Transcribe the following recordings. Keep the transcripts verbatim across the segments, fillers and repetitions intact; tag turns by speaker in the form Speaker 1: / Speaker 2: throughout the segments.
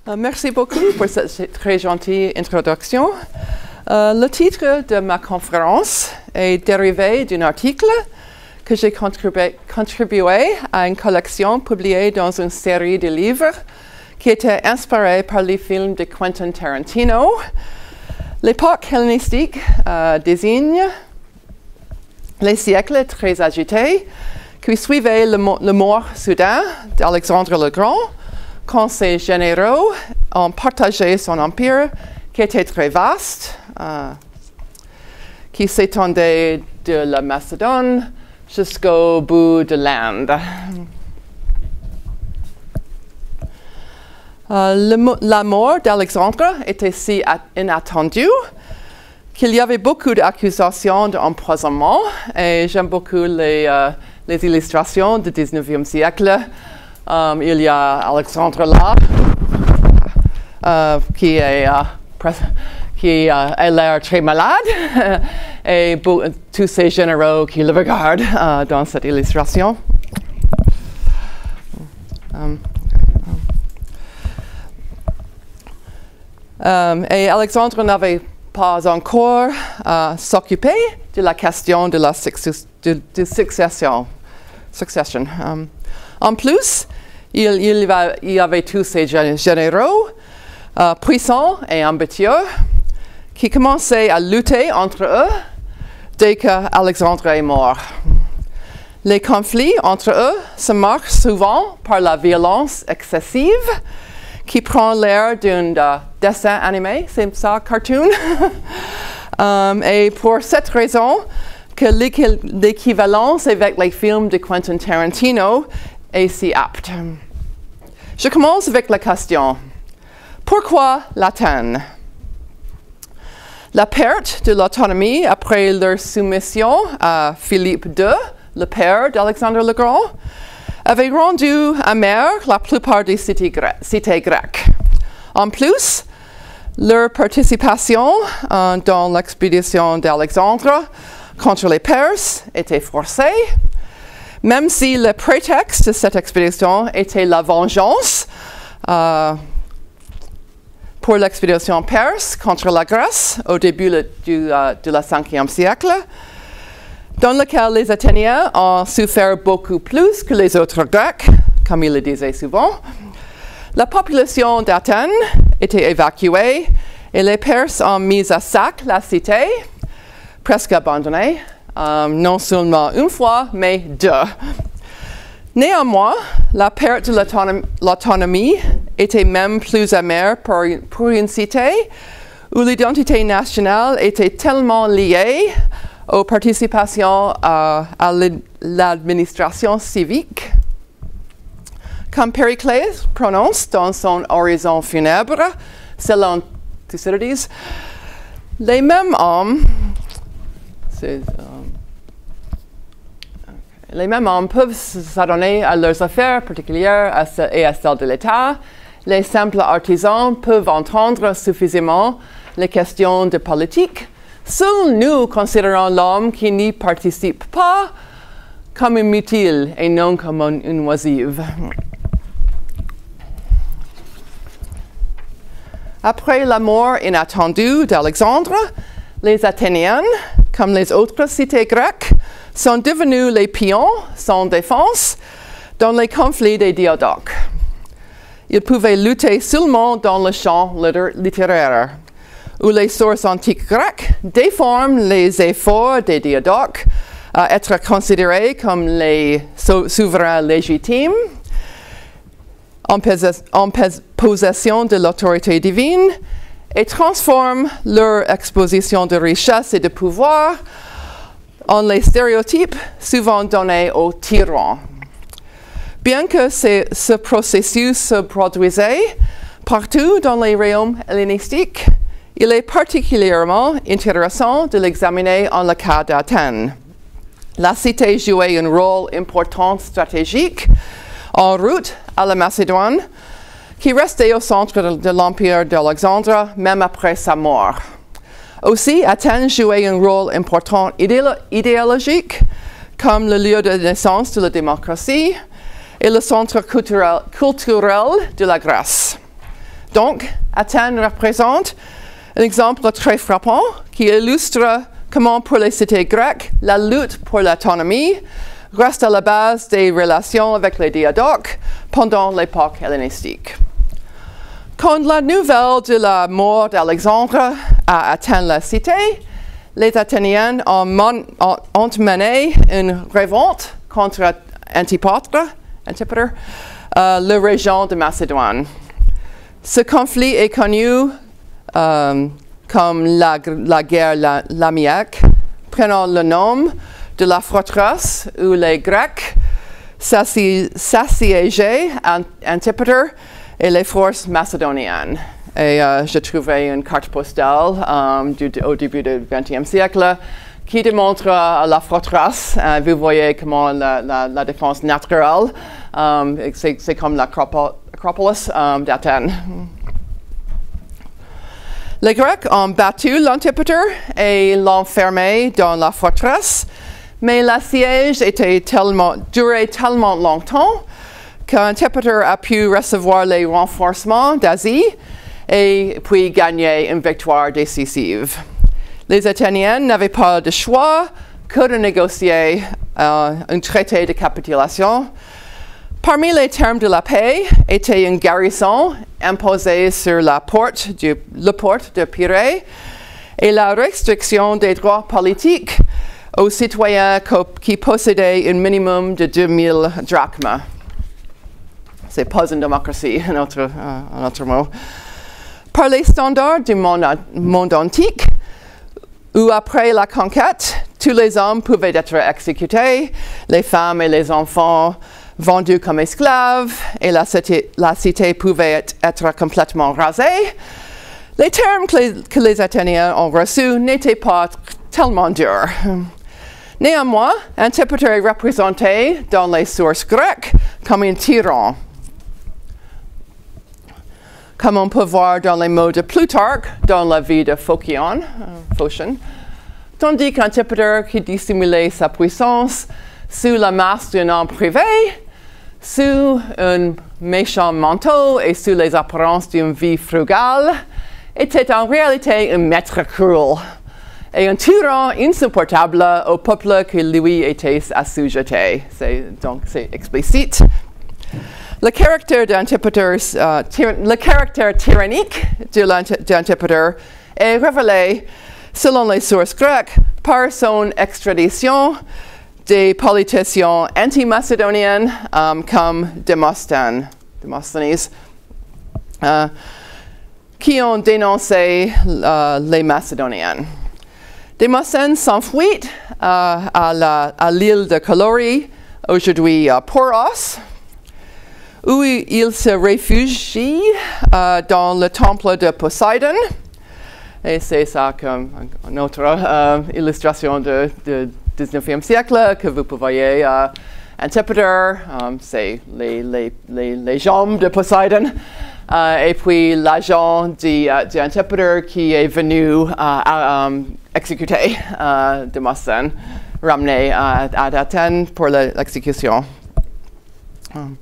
Speaker 1: Uh, merci beaucoup pour cette, cette très gentille introduction. Uh, le titre de ma conférence est dérivé d'un article que j'ai contribué, contribué à une collection publiée dans une série de livres qui était inspirée par les films de Quentin Tarantino. L'époque hellénistique uh, désigne les siècles très agités qui suivaient le, le mort soudain d'Alexandre le Grand, quand ses généraux ont partagé son empire, qui était très vaste, euh, qui s'étendait de la Macédoine jusqu'au bout de l'Inde. Euh, la mort d'Alexandre était si inattendue qu'il y avait beaucoup d'accusations d'empoisonnement, et j'aime beaucoup les, euh, les illustrations du dix-neuvième siècle. Um, il y a Alexandre là, euh, qui est, euh, qui euh, a l'air très malade, et tous ces généraux qui le regardent euh, dans cette illustration. Um, um, et Alexandre n'avait pas encore euh, s'occupé de la question de la succession. De, de succession. succession. Um, en plus, il, il, va, il y avait tous ces généraux euh, puissants et ambitieux qui commençaient à lutter entre eux dès qu'Alexandre est mort. Les conflits entre eux se marquent souvent par la violence excessive qui prend l'air d'un uh, dessin animé, c'est ça, cartoon. um, et pour cette raison, que l'équivalence avec les films de Quentin Tarantino est si apte. Je commence avec la question. Pourquoi l'Athènes? La perte de l'autonomie après leur soumission à Philippe deux, le père d'Alexandre le Grand, avait rendu amère la plupart des cités, gre cités grecques. En plus, leur participation euh, dans l'expédition d'Alexandre contre les Perses était forcée, même si le prétexte de cette expédition était la vengeance euh, pour l'expédition perse contre la Grèce au début le, du, uh, de la cinquième siècle, dans lequel les Athéniens ont souffert beaucoup plus que les autres Grecs, comme il le disait souvent. La population d'Athènes était évacuée et les Perses ont mis à sac la cité, presque abandonnée, um, non seulement une fois, mais deux. Néanmoins, la perte de l'autonomie était même plus amère pour, pour une cité où l'identité nationale était tellement liée aux participations euh, à l'administration civique. Comme Périclès prononce dans son Horizon funèbre, selon Thucydides, les mêmes hommes Um, okay. Les mêmes hommes peuvent s'adonner à leurs affaires particulières à ce, et à celles de l'État. Les simples artisans peuvent entendre suffisamment les questions de politique. Seuls nous considérons l'homme qui n'y participe pas comme inutile et non comme une oisive. Après la mort inattendue d'Alexandre, les Athéniens, comme les autres cités grecques, sont devenus les pions sans défense dans les conflits des diadoques. Ils pouvaient lutter seulement dans le champ littéraire, où les sources antiques grecques déforment les efforts des diadoques à être considérés comme les sou souverains légitimes, en, en possession de l'autorité divine, et transforment leur exposition de richesse et de pouvoir en les stéréotypes souvent donnés aux tyrans. Bien que ce processus se produisait partout dans les royaumes hellénistiques, il est particulièrement intéressant de l'examiner en le cas d'Athènes. La cité jouait un rôle important stratégique en route à la Macédoine, qui restait au centre de, de l'empire d'Alexandre même après sa mort. Aussi, Athènes jouait un rôle important idéolo idéologique comme le lieu de naissance de la démocratie et le centre culturel, culturel de la Grèce. Donc, Athènes représente un exemple très frappant qui illustre comment pour les cités grecques, la lutte pour l'autonomie reste à la base des relations avec les diadoques pendant l'époque hellénistique. Quand la nouvelle de la mort d'Alexandre a atteint la cité, les Athéniens ont, ont, ont mené une révolte contre Antipater, Antipater euh, la région de Macédoine. Ce conflit est connu euh, comme la, la guerre la, lamiaque, prenant le nom de la forteresse où les Grecs s'assiégeaient à Antipater et les forces macédoniennes. Et euh, j'ai trouvé une carte postale um, du, au début du vingtième siècle qui démontre uh, la forteresse. Uh, vous voyez comment la, la, la défense naturelle, um, c'est comme l'Acropolis um, d'Athènes. Les Grecs ont battu l'Antipater et l'ont fermé dans la forteresse, mais le siège était tellement, duré tellement longtemps qu'Antipater a pu recevoir les renforcements d'Asie et puis gagner une victoire décisive. Les Athéniens n'avaient pas de choix que de négocier euh, un traité de capitulation. Parmi les termes de la paix était une garnison imposée sur la porte, du, la porte de Pirée et la restriction des droits politiques aux citoyens qui possédaient un minimum de deux mille drachmes. C'est pas une démocratie, un autre, euh, un autre mot. Par les standards du monde, monde antique, où après la conquête, tous les hommes pouvaient être exécutés, les femmes et les enfants vendus comme esclaves, et la cité, la cité pouvait être, être complètement rasée, les termes que les, que les Athéniens ont reçus n'étaient pas tellement durs. Néanmoins, Antipater est représenté dans les sources grecques comme un tyran. Comme on peut voir dans les mots de Plutarque, dans la vie de Phocion, euh, Phocion, tandis qu'Antipater qui dissimulait sa puissance sous la masse d'un homme privé, sous un méchant manteau et sous les apparences d'une vie frugale, était en réalité un maître cruel et un tyran insupportable au peuple qui lui était assujeté. Donc c'est explicite. Le caractère d'Antipater, uh, le caractère tyrannique d'Antipater est révélé, selon les sources grecques, par son extradition des politiciens anti-macédoniens um, comme Démosthène, Démosthenes, uh, qui ont dénoncé uh, les Macédoniens. Démosthène s'enfuit uh, à l'île de Calorie, aujourd'hui uh, Poros, où il se réfugie uh, dans le temple de Poséidon. Et c'est ça comme une autre uh, illustration du dix-neuvième siècle que vous pouvez voir. Uh, Antipater, um, c'est les, les, les, les jambes de Poséidon. Uh, et puis l'agent d'Antipater uh, qui est venu uh, à, um, exécuter uh, Démosthène, ramené uh, à Athènes pour l'exécution. Um.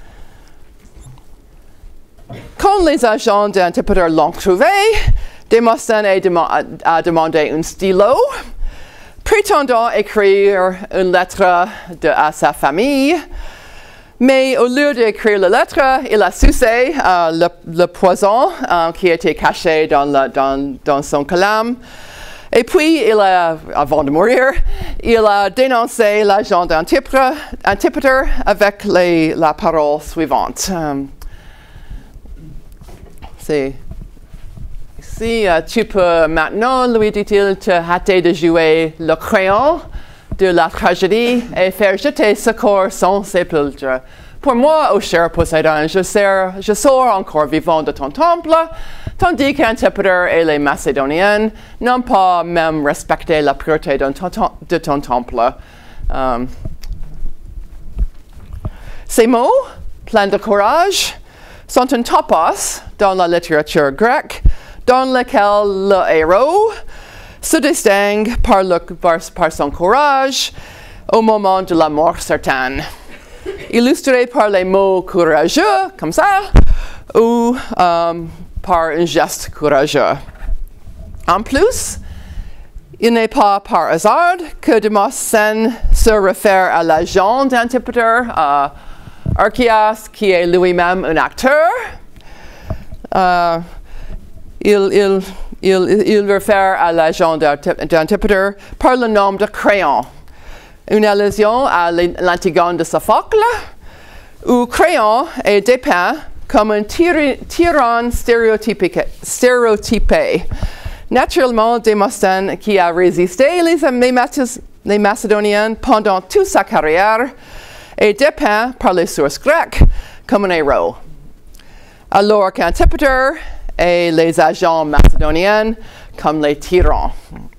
Speaker 1: Quand les agents d'Antipater l'ont trouvé, Démosthène a demandé un stylo, prétendant écrire une lettre de, à sa famille, mais au lieu d'écrire la lettre, il a sucé uh, le, le poison uh, qui était caché dans, la, dans, dans son calame. Et puis, il a, avant de mourir, il a dénoncé l'agent d'Antipater avec les, la parole suivante. Um, C'est ici, uh, tu peux maintenant, lui dit-il, te hâter de jouer le crayon de la tragédie et faire jeter ce corps sans sépulture. Pour moi, ô cher Poséidon, je, sers, je sors encore vivant de ton temple, tandis qu'Antipater et les Macédoniens n'ont pas même respecté la pureté de ton, de ton temple. Um, ces mots, pleins de courage, sont un topos dans la littérature grecque, dans lequel le héros se distingue par, le, par, par son courage au moment de la mort certaine. illustré par les mots courageux, comme ça, ou um, par un geste courageux. En plus, il n'est pas par hasard que Demosthène se réfère à l'agent d'Antipater, uh, Archias, qui est lui-même un acteur. Uh, il, il, il, il réfère à l'agent d'Antipater par le nom de Créon, une allusion à l'Antigone de Sophocle, où Créon est dépeint comme un tyran stéréotypé. stéréotypé. Naturellement, Démosthène, qui a résisté les, les, les Macédoniens pendant toute sa carrière, est dépeint par les sources grecques comme un héros. Alors qu'Antipater et les agents macédoniens comme les tyrans.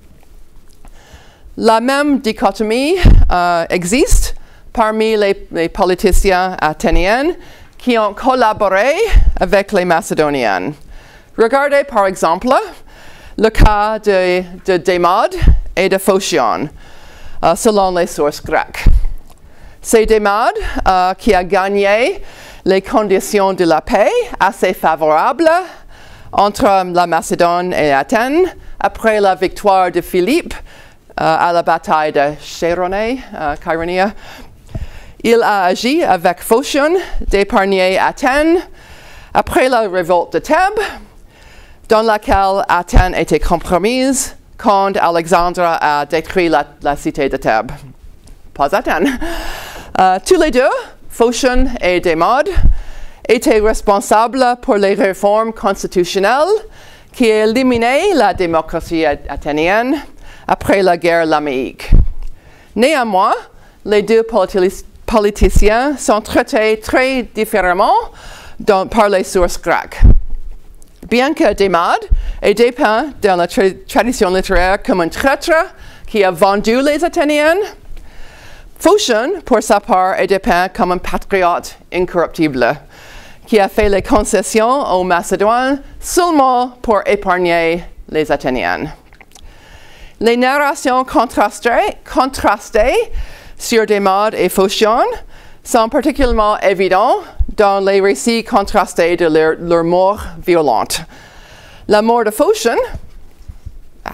Speaker 1: La même dichotomie euh, existe parmi les, les politiciens athéniens qui ont collaboré avec les Macédoniens. Regardez par exemple le cas de, de Démade et de Phocion, euh, selon les sources grecques. C'est Démade euh, qui a gagné les conditions de la paix assez favorables entre la Macédoine et Athènes après la victoire de Philippe euh, à la bataille de Chéronée, euh, Chaironéa. Il a agi avec Phocion d'épargner Athènes après la révolte de Thèbes, dans laquelle Athènes était compromise quand Alexandre a détruit la, la cité de Thèbes. Pas Athènes. Euh, tous les deux, Phocion et Démade, étaient responsables pour les réformes constitutionnelles qui éliminaient la démocratie athénienne après la guerre laméique. Néanmoins, les deux politi politiciens sont traités très différemment dans, par les sources grecques. Bien que Démade est dépeint dans la tra tradition littéraire comme un traître qui a vendu les Athéniens, Phocion, pour sa part, est dépeint comme un patriote incorruptible qui a fait les concessions aux Macédoines seulement pour épargner les Athéniens. Les narrations contrastées, contrastées sur Démade et Phocion sont particulièrement évidentes dans les récits contrastés de leur, leur mort violente. La mort de Phocion, ah,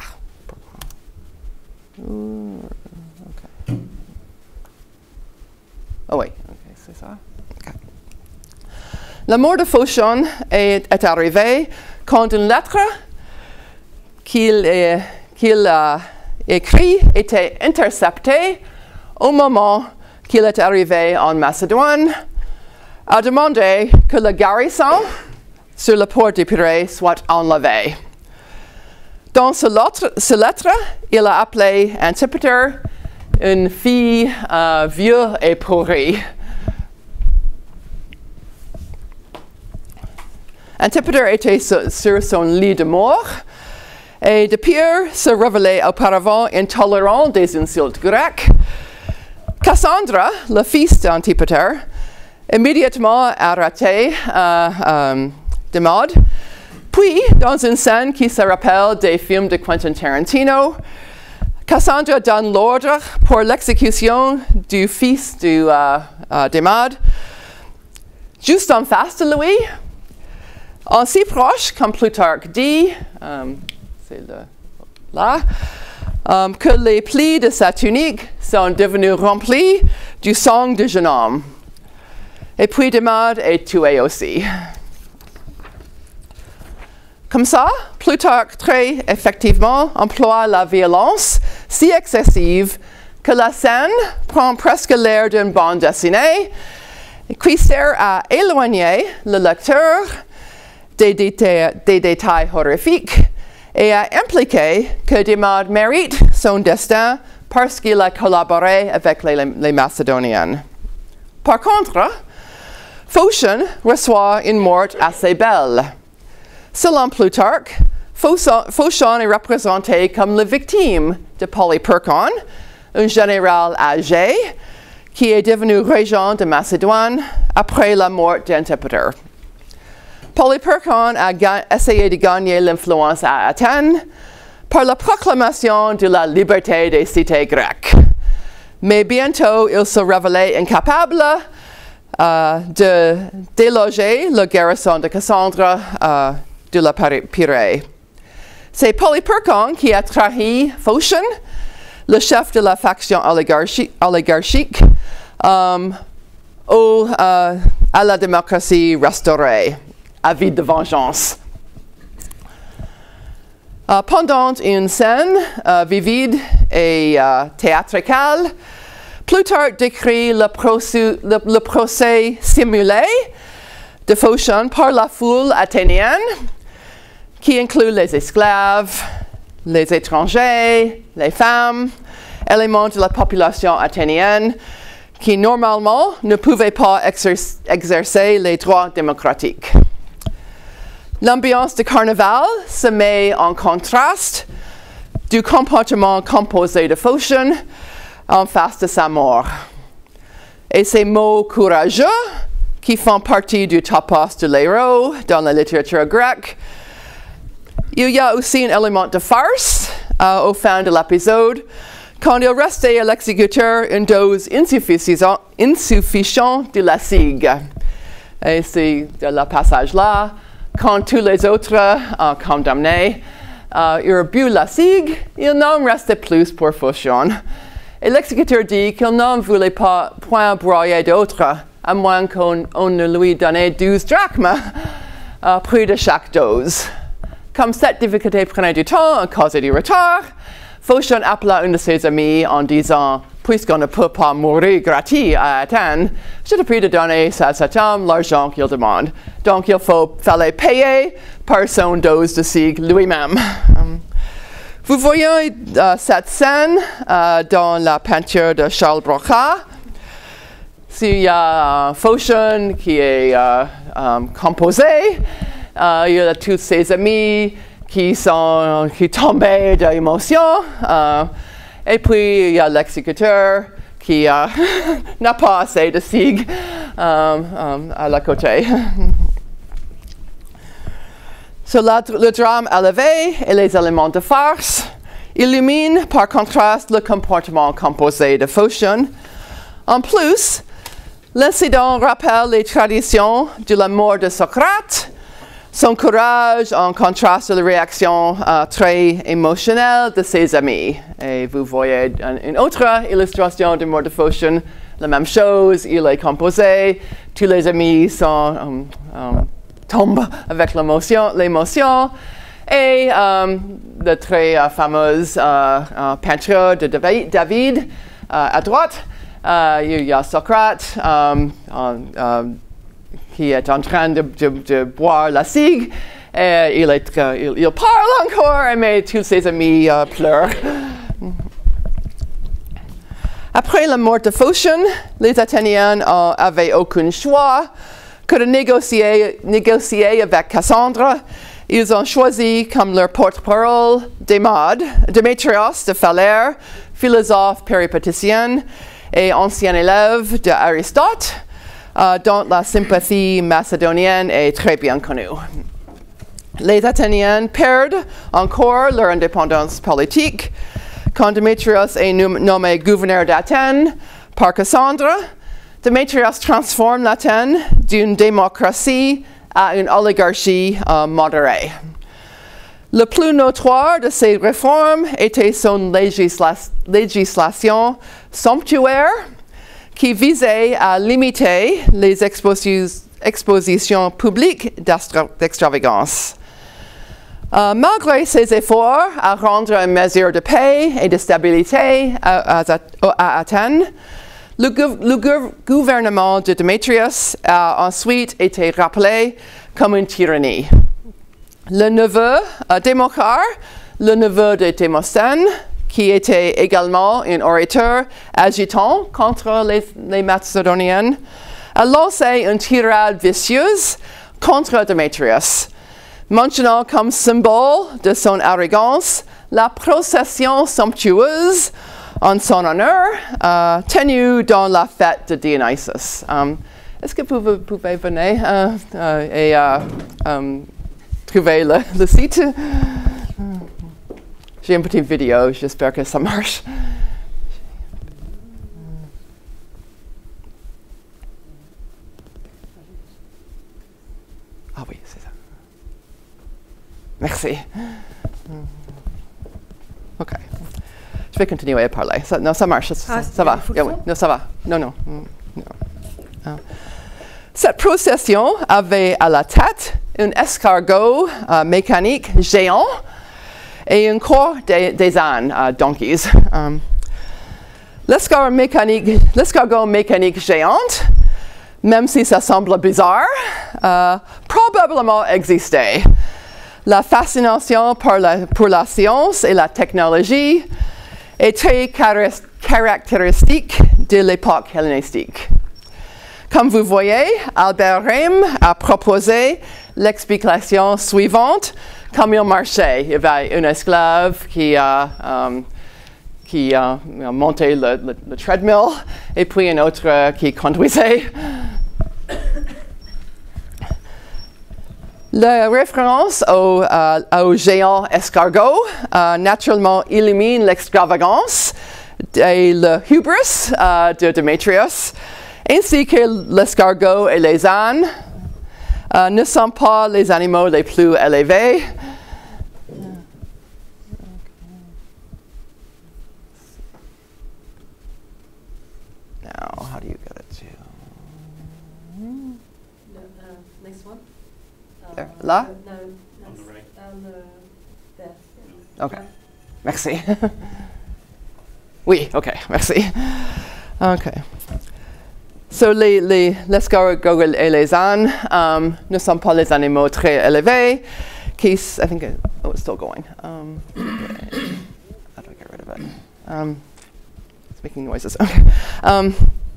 Speaker 1: okay. Oh oui, okay, c'est ça. Okay. La mort de Phocion est, est arrivée quand une lettre qu'il qu'il a écrite était interceptée au moment qu'il est arrivé en Macédoine, a demandé que le garnison sur le port de Pirée soit enlevé. Dans ce lettre, ce lettre, il a appelé Antipater une fille euh, vieille et pourrie. Antipater était sur, sur son lit de mort et de pire se révélait auparavant intolérant des insultes grecques. Cassandre, le fils d'Antipater, immédiatement arrêté euh, euh, Démade. Puis, dans une scène qui se rappelle des films de Quentin Tarantino, Cassandre donne l'ordre pour l'exécution du fils de euh, euh, Démade, juste en face de lui, en si proche, comme Plutarque dit, um, c'est là, um, que les plis de sa tunique sont devenus remplis du sang du jeune homme. Et puis Démade est tué aussi. Comme ça, Plutarque très effectivement emploie la violence si excessive que la scène prend presque l'air d'une bande dessinée qui sert à éloigner le lecteur des, déta des détails horrifiques et à impliquer que Démade mérite son destin parce qu'il a collaboré avec les, les Macédoniens. Par contre, Phocion reçoit une mort assez belle. Selon Plutarque, Phocion est représenté comme la victime de Polyperchon, un général âgé qui est devenu régent de Macédoine après la mort d'Antipater. Polyperchon a essayé de gagner l'influence à Athènes par la proclamation de la liberté des cités grecques. Mais bientôt, il se révélait incapable euh, de déloger le garrison de Cassandre euh, de la Pirée. C'est Polyperchon qui a trahi Phocion, le chef de la faction oligarchique, oligarchique um, au, euh, à la démocratie restaurée, avide de vengeance. Uh, pendant une scène uh, vivide et uh, théâtrale, Plutarque décrit le, prosu, le, le procès simulé de Phocion par la foule athénienne, qui inclut les esclaves, les étrangers, les femmes, éléments de la population athénienne, qui normalement ne pouvaient pas exercer, exercer les droits démocratiques. L'ambiance de carnaval se met en contraste du comportement composé de Phocion en face de sa mort. Et ces mots courageux, qui font partie du topos de l'héros dans la littérature grecque, il y a aussi un élément de farce euh, au fin de l'épisode, quand il restait à l'exécuteur une dose insuffisante, insuffisante de la cigue. Et c'est de le passage-là. Quand tous les autres euh, condamnés euh, eurent bu la cigue, il n'en restait plus pour Phocion. Et l'exécuteur dit qu'il n'en voulait pas point broyer d'autres, à moins qu'on ne lui donnait douze drachmes, euh, prix de chaque dose. Comme cette difficulté prenait du temps et causait du retard, Phocion appela un de ses amis en disant « Puisqu'on ne peut pas mourir gratuit à Athènes, je te prie de donner à cet homme l'argent qu'il demande. » Donc il faut, fallait payer par son dose de cigue lui-même. Vous voyez uh, cette scène uh, dans la peinture de Charles Broca. S'il y a uh, Phocion qui est uh, um, composé, uh, il y a tous ses amis qui sont qui tombaient d'émotion, uh, et puis il y a l'exécuteur qui uh, n'a pas assez de cigue um, um, à la côté. So, la, le drame élevé et les éléments de farce illuminent par contraste le comportement composé de Phocion. En plus, l'incident rappelle les traditions de la mort de Socrate, son courage en contraste à la réaction uh, très émotionnelle de ses amis. Et vous voyez une autre illustration de mort de Phocion, la même chose, il est composé, tous les amis sont um, um, tombe avec l'émotion, l'émotion. Et um, la très uh, fameuse uh, uh, peinture de David, David uh, à droite, uh, il y a Socrate um, uh, uh, qui est en train de, de, de boire la cigue. Et il, est, uh, il, il parle encore, mais tous ses amis uh, pleurent. Après la mort de Phocion, les Athéniens uh, avaient aucun choix que de négocier, négocier avec Cassandre. Ils ont choisi comme leur porte-parole Démade, Démétrios de Phalère, philosophe péripatéticien et ancien élève d'Aristote, euh, dont la sympathie macédonienne est très bien connue. Les Athéniens perdent encore leur indépendance politique quand Démétrios est nommé gouverneur d'Athènes par Cassandre. Démétrios transforme l'Athènes d'une démocratie à une oligarchie euh, modérée. Le plus notoire de ces réformes était son législa législation somptuaire qui visait à limiter les exposi expositions publiques d'extravagance. Euh, malgré ses efforts à rendre une mesure de paix et de stabilité à, à, à Athènes, Le, gou le gou gouvernement de Démétrios a ensuite été rappelé comme une tyrannie. Le neveu euh, Démochar, le neveu de Démosthène, qui était également un orateur agitant contre les, les Macédoniens, a lancé une tirade vicieuse contre Démétrios, mentionnant comme symbole de son arrogance la procession somptueuse en son honneur, uh, tenue dans la fête de Dionysus. Um, Est-ce que vous pouvez, pouvez venir uh, uh, et uh, um, trouver le, le site? J'ai une petite vidéo, j'espère que ça marche. Ah oui, c'est ça. Merci. OK. Je vais continuer à parler. Ça, non, ça marche. Ça,
Speaker 2: ah,
Speaker 1: ça va. Yeah, oui. Non, ça va. Non, non. non. Ah. Cette procession avait à la tête un escargot euh, mécanique géant et un corps des, des ânes, uh, donkeys. Um, l'escargot mécanique, l'escargot mécanique géante, même si ça semble bizarre, uh, probablement existait. La fascination pour la, pour la science et la technologie est très caractéristique de l'époque hellénistique. Comme vous voyez, Albert Rehm a proposé l'explication suivante. Comme il marchait, il y avait un esclave qui a, um, qui a monté le, le, le treadmill et puis un autre uh, qui conduisait. La référence au, uh, au géant escargot uh, naturellement illumine l'extravagance et le hubris uh, de Démétrios, ainsi que l'escargot et les ânes uh, ne sont pas les animaux les plus élevés. Now, how do you get it to?
Speaker 2: No, uh, next one. Uh,
Speaker 1: There. Là?
Speaker 2: No, no,
Speaker 3: On the right.
Speaker 2: Um, uh, there.
Speaker 1: OK. Merci. Oui, OK, merci. OK. So, les, les, l'escargot et les ânes um, ne sont pas les animaux très élevés. Qui, I think, it, oh, it's still going. Um, how do I get rid of it? Um, it's making noises. Okay. Um,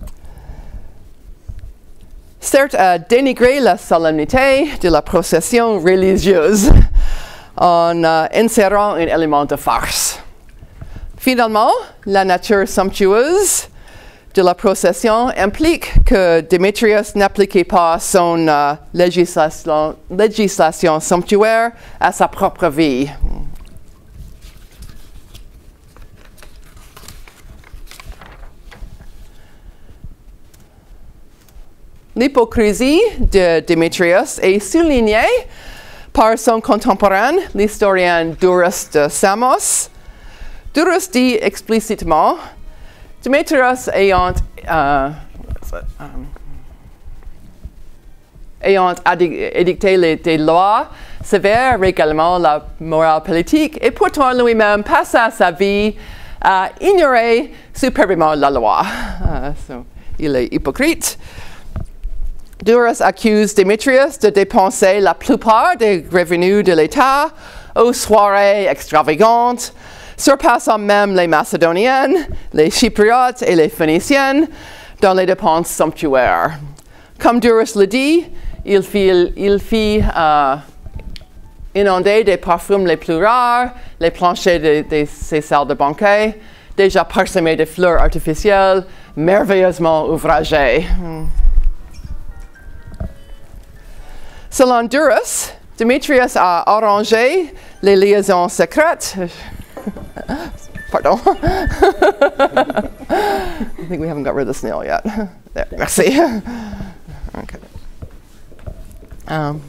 Speaker 1: certes, à dénigrer la solennité de la procession religieuse en uh, insérant un élément de farce. Finalement, la nature somptueuse de la procession implique que Démétrios n'appliquait pas son uh, législation, législation somptuaire à sa propre vie. L'hypocrisie de Démétrios est soulignée par son contemporain, l'historien Duras de Samos. Duras dit explicitement, Démétrios ayant, uh, um, ayant édicté les, des lois sévères régalement la morale politique, et pourtant lui-même passa sa vie à ignorer superbement la loi. Uh, so, il est hypocrite. Duras accuse Démétrios de dépenser la plupart des revenus de l'État aux soirées extravagantes, surpassant même les Macédoniennes, les Chypriotes et les Phéniciennes dans les dépenses somptuaires. Comme Duras le dit, il fit, il fit uh, inonder des parfums les plus rares, les planchers de, de ses salles de banquet, déjà parsemés de fleurs artificielles, merveilleusement ouvragées. Selon Duras, Démétrios a arrangé les liaisons secrètes. Pardon. I think we haven't got rid of the snail yet. There, merci. Okay. Um,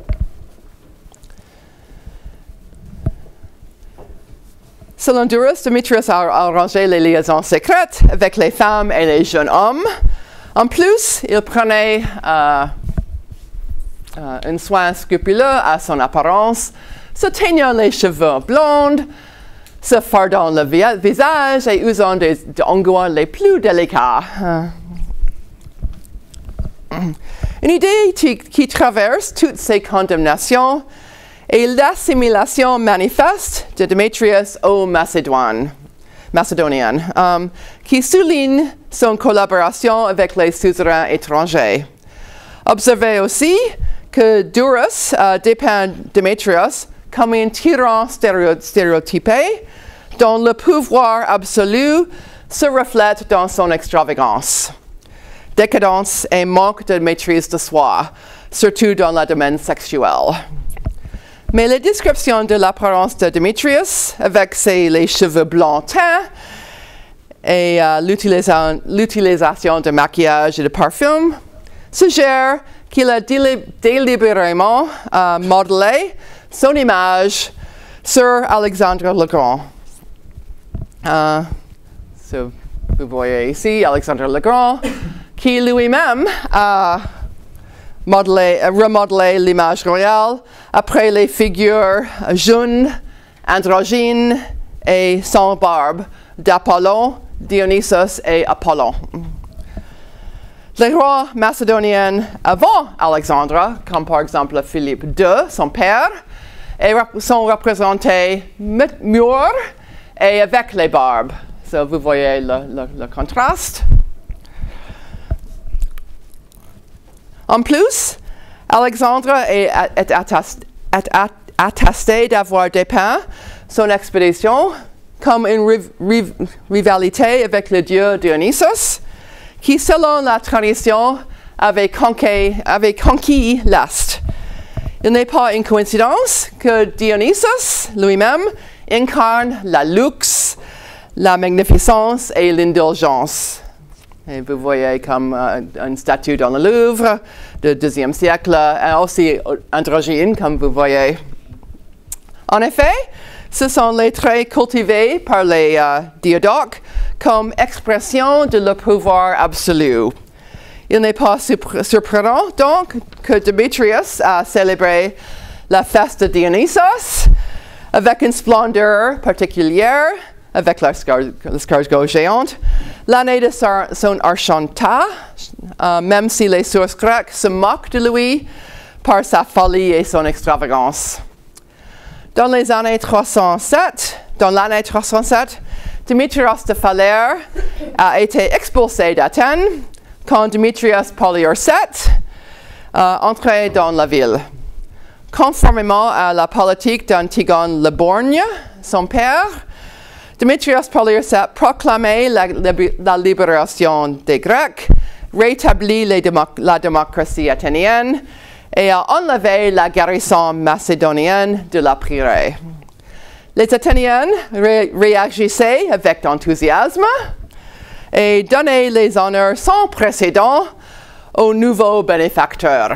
Speaker 1: selon Duras, Démétrios a arrangé les liaisons secrètes avec les femmes et les jeunes hommes. En plus, il prenait uh, uh, un soin scrupuleux à son apparence, se teignant les cheveux blonds, se fardant le vi visage et usant des onguents les plus délicats. Une idée qui, qui traverse toutes ces condamnations est l'assimilation manifeste de Démétrios aux Macédoines, Macédoniennes, um, qui souligne son collaboration avec les suzerains étrangers. Observez aussi que Duras uh, dépeint Démétrios comme un tyran stéréotypé dont le pouvoir absolu se reflète dans son extravagance, décadence et manque de maîtrise de soi, surtout dans le domaine sexuel. Mais la description de l'apparence de Démétrios, avec ses, les cheveux blancs teints et uh, l'utilisation de maquillage et de parfum, suggère qu'il a délib délibérément euh, modelé son image sur Alexandre le Grand. Euh, so, vous voyez ici Alexandre le Grand, qui lui-même a modelé, remodelé l'image royale après les figures jaunes, androgynes et sans barbe d'Apollon, Dionysos et Apollon. Les rois macédoniens avant Alexandre, comme par exemple Philippe deux, son père, sont représentés mûrs et avec les barbes. So, vous voyez le, le, le contraste. En plus, Alexandre est, est, attesté, est attesté d'avoir dépeint son expédition comme une riv riv rivalité avec le dieu Dionysos, qui, selon la tradition, avait conquis, avait conquis l'Est. Il n'est pas une coïncidence que Dionysos lui-même incarne la luxe, la magnificence et l'indulgence. Et vous voyez comme euh, une statue dans le Louvre du deuxième siècle, et aussi androgyne, comme vous voyez. En effet, ce sont les traits cultivés par les euh, diadoques comme expression de leur pouvoir absolu. Il n'est pas surprenant donc que Démétrius a célébré la fête de Dionysos avec une splendeur particulière, avec l'escargot géante, l'année de son argentat, euh, même si les sources grecques se moquent de lui par sa folie et son extravagance. Dans les années trois cent sept, dans l'année trois cent sept, Démétrios de Phalère a été expulsé d'Athènes quand Démétrios Poliorcète euh, entrait dans la ville. Conformément à la politique d'Antigone le Borgne, son père, Démétrios Poliorcète proclamait la, la, la libération des Grecs, rétablit les démo la démocratie athénienne et a enlevé la garnison macédonienne de la Pyrée. Les Athéniens ré réagissaient avec enthousiasme et donnaient les honneurs sans précédent aux nouveaux bénéfacteurs.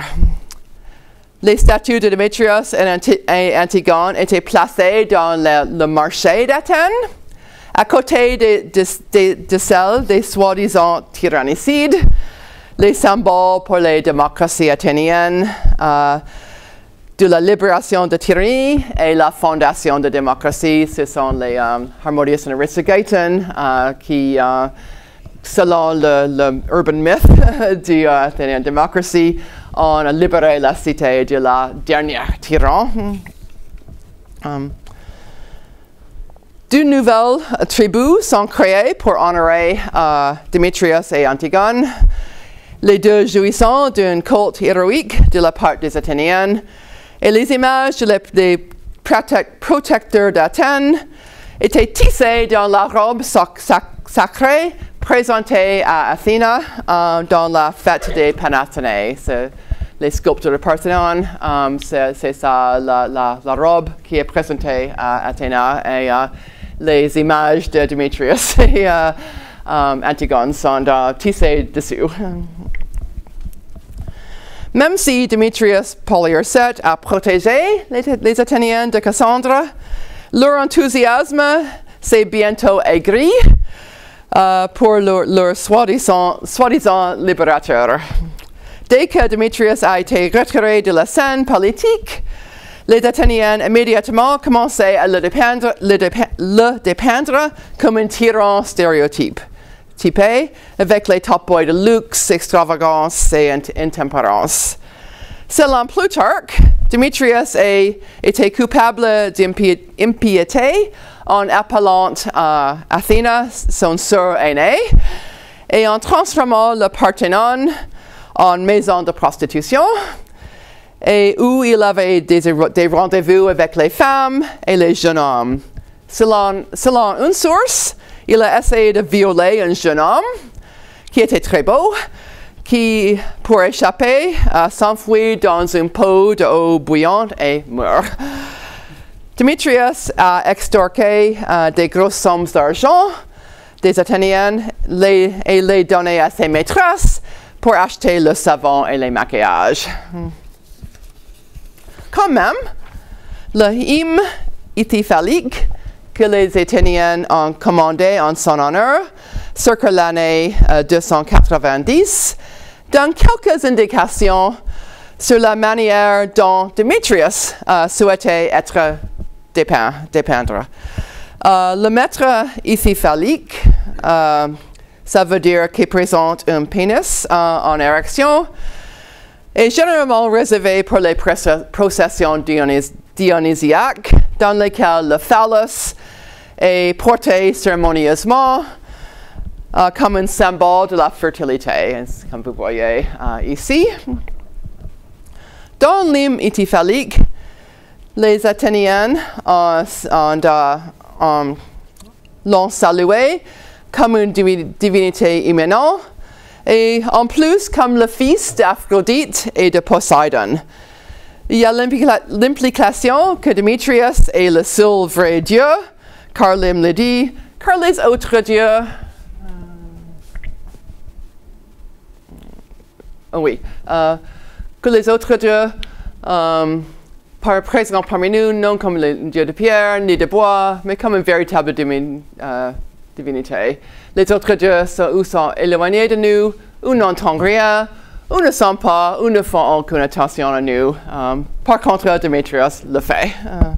Speaker 1: Les statues de Démétrios et Antigone étaient placées dans le, le marché d'Athènes, à côté de, de, de, de celles des soi-disant tyrannicides, les symboles pour les démocraties athéniennes, euh, de la libération de tyrannie et la fondation de démocratie. Ce sont les um, Harmodius et Aristogeiton euh, qui, euh, selon le, le urban myth de l'Athénienne démocratie, ont libéré la cité de la dernière tyran. Um, Deux nouvelles tribus sont créées pour honorer euh, Démétrios et Antigone, les deux jouissant d'un culte héroïque de la part des Athéniens, et les images des protecteurs d'Athènes étaient tissées dans la robe sac sac sacrée présentée à Athéna euh, dans la fête des Panathénées. Les sculpteurs de Parthénon, um, c'est ça la, la, la robe qui est présentée à Athéna, et uh, les images de Démétrios et uh, um, Antigone sont uh, tissées dessus. Même si Démétrios Poliorcète a protégé les, les Athéniens de Cassandre, leur enthousiasme s'est bientôt aigri uh, pour leur, leur soi-disant soi libérateur. Dès que Démétrios a été retiré de la scène politique, les Athéniens immédiatement commençaient à le dépeindre, le dépe le dépeindre comme un tyran stéréotype, typé avec les top boys de luxe, extravagance et intempérance. Selon Plutarque, Démétrios a été coupable d'impiété en appelant uh, Athéna son sœur aînée et en transformant le Parthénon en maison de prostitution, et où il avait des, des rendez-vous avec les femmes et les jeunes hommes. Selon, selon une source, il a essayé de violer un jeune homme qui était très beau, qui, pour échapper, a s'enfui dans un pot d'eau bouillante et meurt. Démétrios a extorqué uh, des grosses sommes d'argent des Athéniens les, et les donné à ses maîtresses pour acheter le savon et les maquillages. Quand même, le hymne ithyphallique que les Athéniens ont commandé en son honneur circa l'année euh, deux cent quatre-vingt-dix donne quelques indications sur la manière dont Démétrius euh, souhaitait être dépeint, dépeindre. Euh, le maître ithyphallique, euh, ça veut dire qu'il présente un pénis euh, en érection, est généralement réservé pour les processions dionys dionysiaques, dans lesquelles le phallus est porté cérémonieusement euh, comme un symbole de la fertilité, comme vous voyez euh, ici. Dans l'hymne ithyphallique, les Athéniens ont, ont, euh, ont, l'ont salué comme une divinité immanente et en plus comme le fils d'Aphrodite et de Poséidon. Il y a l'implication que Démétrius est le seul vrai Dieu, car l'hymne le dit, car les autres dieux... Oh oui, euh, que les autres dieux, euh, par présents parmi nous, non comme le dieu de pierre, ni de bois, mais comme une véritable divin, euh, divinité. Les autres dieux sont, ou sont éloignés de nous, ou n'entendent rien, ou ne sont pas, ou ne font aucune attention à nous. Um, par contre, Démétrius le fait.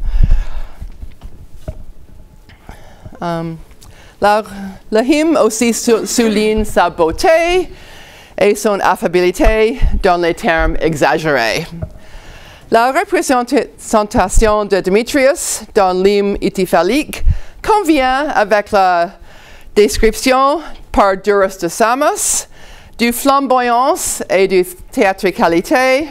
Speaker 1: Uh, um, la, le hymne aussi souligne sa beauté et son affabilité dans les termes exagérés. La représentation de Démétrius dans l'hymne ithyphallique convient avec la description par Duras de Samos du flamboyance et du théâtralité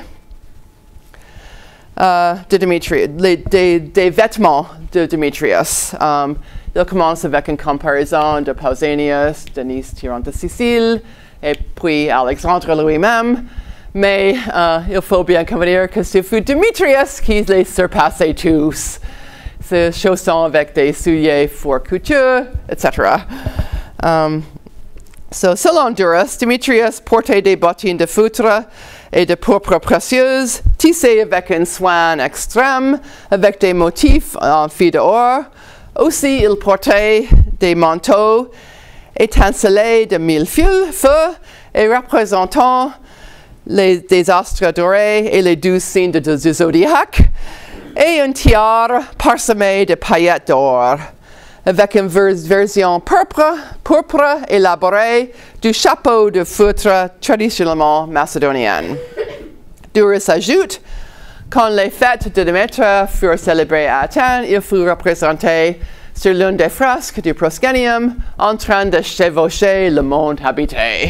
Speaker 1: euh, de Démétrius, les, des, des vêtements de Démétrius. Um, il commence avec une comparaison de Pausanias, Denise tyran de Sicile, et puis Alexandre lui-même. Mais euh, il faut bien convenir que ce fut Démétrius qui les surpassait tous. Ces chaussons avec des souliers fort couture, et cetera. Um, so, selon Duras, Démétrius portait des bottines de foutre et de pourpre précieuse, tissées avec un soin extrême, avec des motifs en fil d'or. Aussi, il portait des manteaux étincelés de mille feux et représentant les désastres dorés et les douze signes de, de, de zodiaque, et un tiare parsemé de paillettes d'or, avec une vers version pourpre, pourpre élaborée du chapeau de feutre traditionnellement macédonien. Duras ajoute, quand les fêtes de Déméter furent célébrées à Athènes, il fut représenté sur l'une des fresques du proscenium en train de chevaucher le monde habité.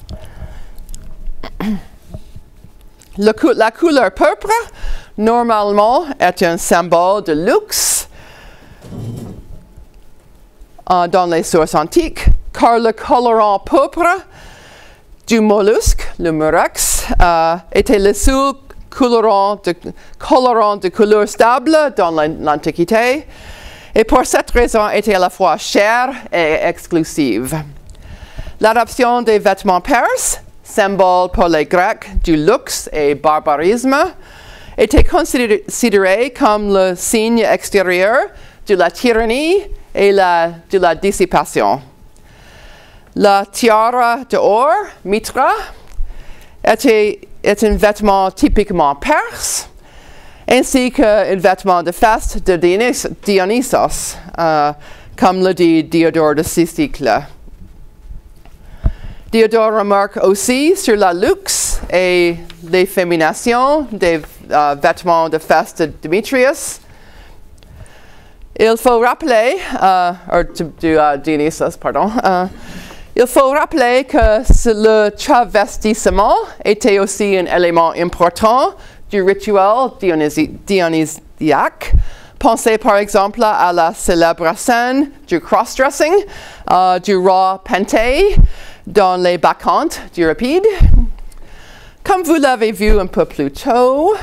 Speaker 1: Le cou la couleur pourpre, normalement, est un symbole de luxe euh, dans les sources antiques, car le colorant pourpre du mollusque, le murex, euh, était le seul colorant de, colorant de couleur stable dans l'Antiquité, et pour cette raison était à la fois cher et exclusive. L'adoption des vêtements perses, symbole pour les Grecs du luxe et barbarisme, était considéré comme le signe extérieur de la tyrannie et la, de la dissipation. La tiara d'or, mitra, était, est un vêtement typiquement perse, ainsi qu'un vêtement de fête de Dionys Dionysos, euh, comme le dit Diodore de Sicycle. Diodore remarque aussi sur la luxe et l'effémination des euh, vêtements de fête de Démétrius. Il faut rappeler, euh, ou de uh, Dionysos, pardon, euh, il faut rappeler que le travestissement était aussi un élément important du rituel dionysi dionysiaque. Pensez par exemple à la célèbre scène du cross-dressing euh, du roi Pentée dans les Bacchantes d'Euripide. Comme vous l'avez vu un peu plus tôt,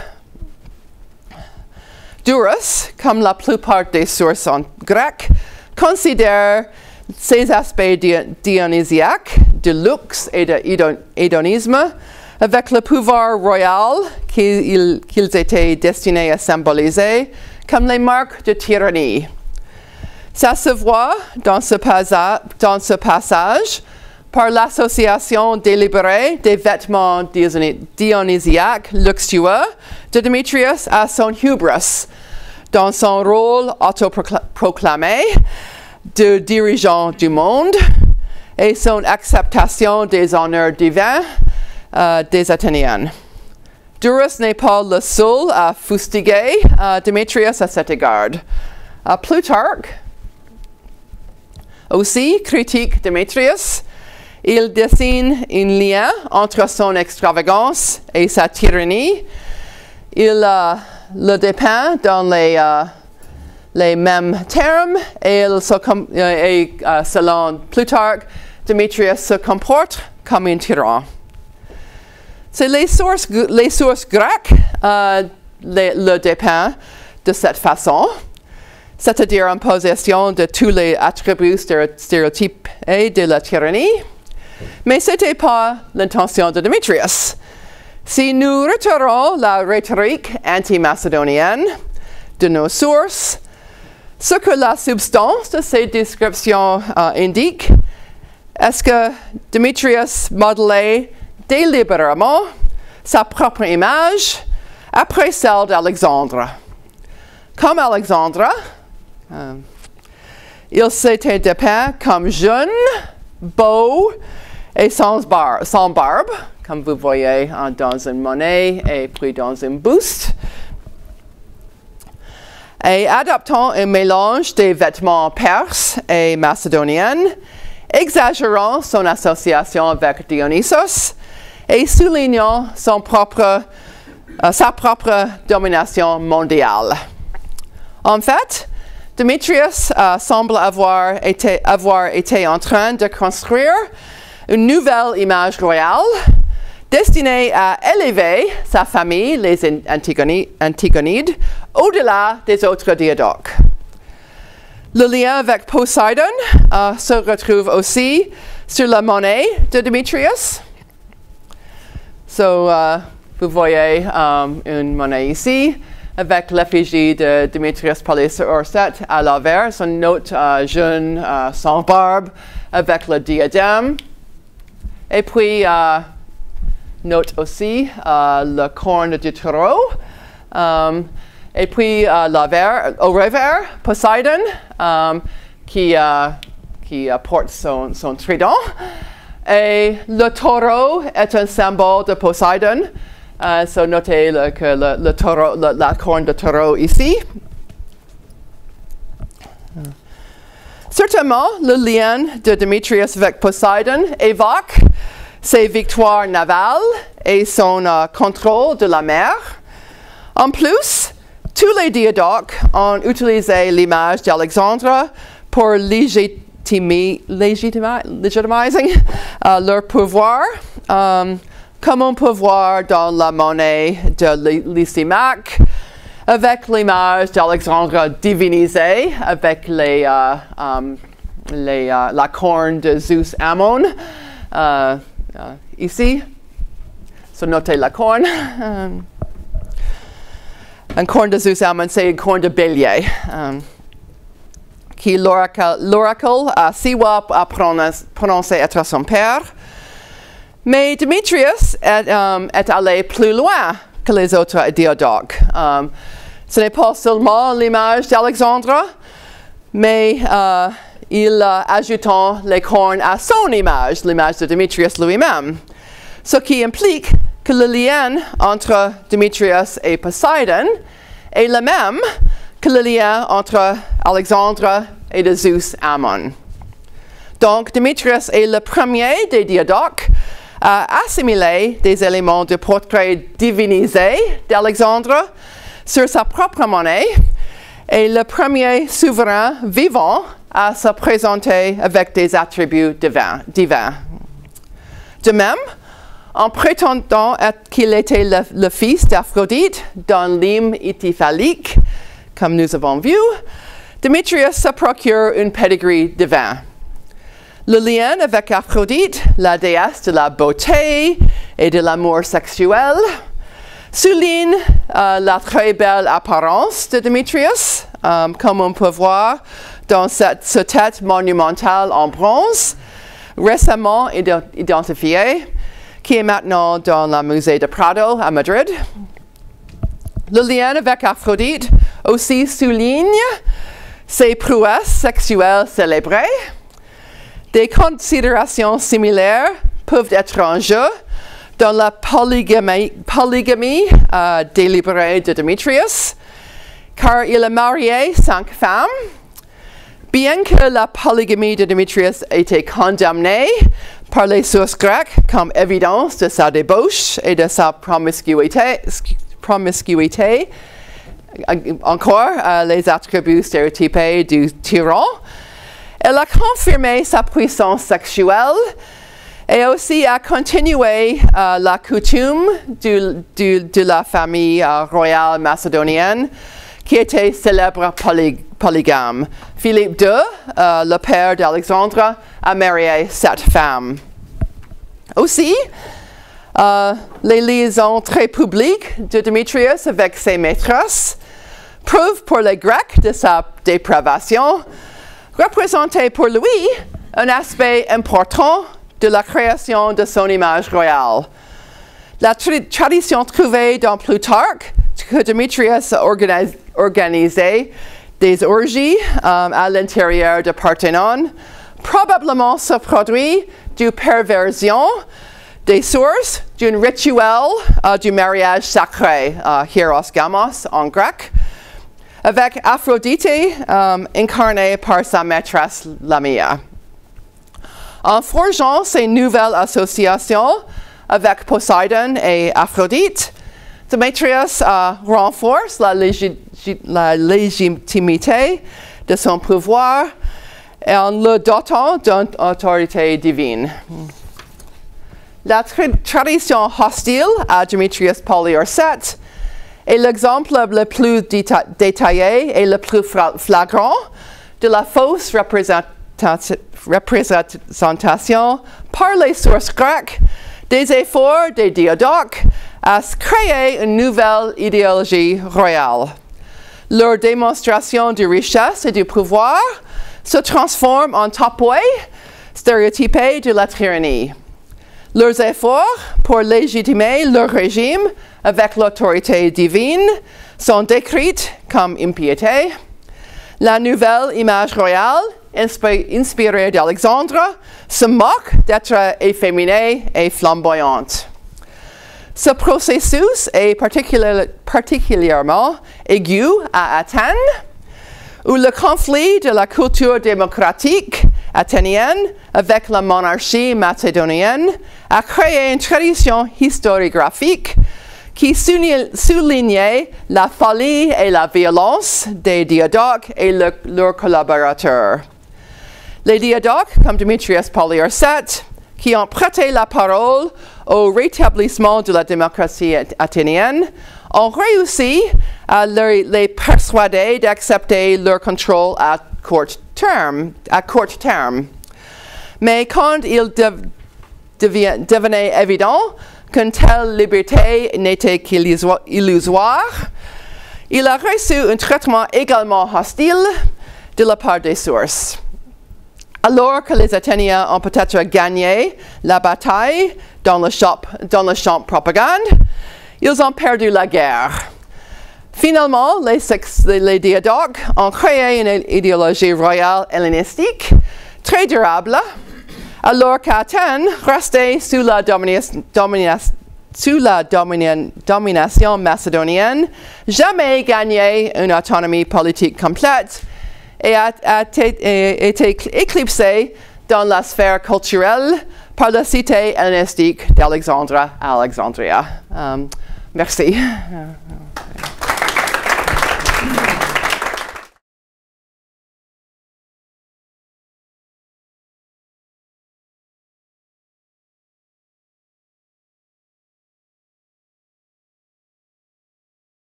Speaker 1: Duras, comme la plupart des sources en grec, considère ses aspects dionysiaques, de luxe et d'hédonisme, avec le pouvoir royal qu'ils qu'ils étaient destinés à symboliser, comme les marques de tyrannie. Ça se voit dans ce, dans ce passage par l'association délibérée des vêtements dionysiaques luxueux de Démétrius à son hubris, dans son rôle autoproclamé de dirigeant du monde et son acceptation des honneurs divins euh, des Athéniens. Duras n'est pas le seul à fustiguer euh, Démétrius à cet égard. Euh, Plutarque aussi critique Démétrius. Il dessine un lien entre son extravagance et sa tyrannie. Il euh, le dépeint dans les, euh, les mêmes termes et, il se com et euh, selon Plutarque, Démétrius se comporte comme un tyran. C'est les sources, les sources grecques euh, les, le dépeint de cette façon, c'est-à-dire en possession de tous les attributs stéréotypes et de la tyrannie. Mais ce n'était pas l'intention de Démétrius. Si nous retirons la rhétorique anti-macédonienne de nos sources, ce que la substance de ces descriptions euh, indique, est-ce que Démétrius modelait délibérément sa propre image après celle d'Alexandre. Comme Alexandre, euh, il s'était dépeint comme jeune, beau et sans, bar sans barbe, comme vous voyez hein, dans une monnaie et puis dans un buste. Et adoptant un mélange des vêtements perses et macédoniens, exagérant son association avec Dionysos et soulignant son propre, euh, sa propre domination mondiale. En fait, Démétrius euh, semble avoir été, avoir été en train de construire une nouvelle image royale destinée à élever sa famille, les Antigonides, au-delà des autres diadoques. Le lien avec Poseidon euh, se retrouve aussi sur la monnaie de Démétrius. So, uh, vous voyez um, une monnaie ici avec l'effigie de Démétrius Polyseursète à l'envers, son note uh, jeune, uh, sans barbe, avec le diadème. Et puis, uh, note aussi uh, le corne du taureau. Um, et puis, uh, l'envers, au revers, Poseidon, um, qui, uh, qui uh, porte son, son trident. Et le taureau est un symbole de Poseidon. Uh, so notez le, que le, le taureau, le, la corne de taureau ici. Uh. Certainement, le lien de Démétrius avec Poseidon évoque ses victoires navales et son uh, contrôle de la mer. En plus, tous les diadoques ont utilisé l'image d'Alexandre pour légitimer, légitimiser uh, leur pouvoir, um, comme on peut voir dans la monnaie de Lysimaque, avec l'image d'Alexandre divinisée, avec les, uh, um, les, uh, la corne de Zeus Ammon, uh, uh, ici. So notez la corne. Um, un corne de Zeus Ammon, c'est une corne de bélier. Um, qui l'oracle à Siwa a prononcé être son père. Mais Démétrius est, um, est allé plus loin que les autres diadoques. Um, ce n'est pas seulement l'image d'Alexandre, mais uh, il uh, ajoutant les cornes à son image, l'image de Démétrius lui-même. Ce qui implique que le lien entre Démétrius et Poseidon est le même que le lien entre Alexandre et de Zeus Ammon. Donc, Démétrius est le premier des diadoques à assimiler des éléments du portrait divinisé d'Alexandre sur sa propre monnaie et le premier souverain vivant à se présenter avec des attributs divins. divins. De même, en prétendant qu'il était le, le fils d'Aphrodite dans l'hymne ithyphalique, comme nous avons vu, Démétrius se procure une pedigree divin. Le lien avec Aphrodite, la déesse de la beauté et de l'amour sexuel, souligne euh, la très belle apparence de Démétrius, euh, comme on peut voir dans cette, cette tête monumentale en bronze, récemment identifiée, qui est maintenant dans le musée de Prado à Madrid. Le lien avec Aphrodite aussi souligne ses prouesses sexuelles célébrées. Des considérations similaires peuvent être en jeu dans la polygamie, polygamie euh, délibérée de Démétrius, car il a marié cinq femmes. Bien que la polygamie de Démétrius ait été condamnée par les sources grecques comme évidence de sa débauche et de sa promiscuité, promiscuité encore euh, les attributs stéréotypés du tyran, elle a confirmé sa puissance sexuelle et aussi a continué euh, la coutume du, du, de la famille euh, royale macédonienne qui était célèbre poly, polygame. Philippe deux, euh, le père d'Alexandre, a marié sept femmes. Aussi, euh, les liaisons très publiques de Démétrius avec ses maîtresses prouvent pour les Grecs de sa dépravation, représentait pour lui un aspect important de la création de son image royale. La tra tradition trouvée dans Plutarque que Démétrius a organise, organisé des orgies um, à l'intérieur de Parthénon probablement se produit d'une perversion des sources d'un rituel uh, du mariage sacré, uh, hieros gamos en grec, avec Aphrodite um, incarnée par sa maîtresse Lamia. En forgeant ces nouvelles associations avec Poséidon et Aphrodite, Démétrius uh, renforce la, légi la légitimité de son pouvoir en le dotant d'une autorité divine. La tra tradition hostile à Démétrius Poliorcète est l'exemple le plus déta détaillé et le plus flagrant de la fausse représentation, représentation par les sources grecques des efforts des Diadoques à créer une nouvelle idéologie royale. Leur démonstration de richesse et du pouvoir se transforme en topoi stéréotypé de la tyrannie. Leurs efforts pour légitimer leur régime avec l'autorité divine sont décrits comme impiété. La nouvelle image royale, inspirée d'Alexandre, se moque d'être efféminée et flamboyante. Ce processus est particulier, particulièrement aigu à Athènes, où le conflit de la culture démocratique athénienne avec la monarchie macédonienne a créé une tradition historiographique qui soulignait la folie et la violence des Diadoques et le, leurs collaborateurs. Les Diadoques, comme Démétrius Poliorcète, qui ont prêté la parole au rétablissement de la démocratie athénienne, ont réussi à les, les persuader d'accepter leur contrôle à court terme. À court terme. Mais quand il dev, devient, devenait évident qu'une telle liberté n'était qu'illusoire, il a reçu un traitement également hostile de la part des sources. Alors que les Athéniens ont peut-être gagné la bataille dans le champ, dans le champ propagande, ils ont perdu la guerre. Finalement, les, les Diadoques ont créé une idéologie royale hellénistique très durable, alors qu'Athènes restait sous la, domina domina sous la domina domination macédonienne, jamais gagné une autonomie politique complète et a, a été éclipsée dans la sphère culturelle par la cité hellénistique d'Alexandre à Alexandria. Um, merci.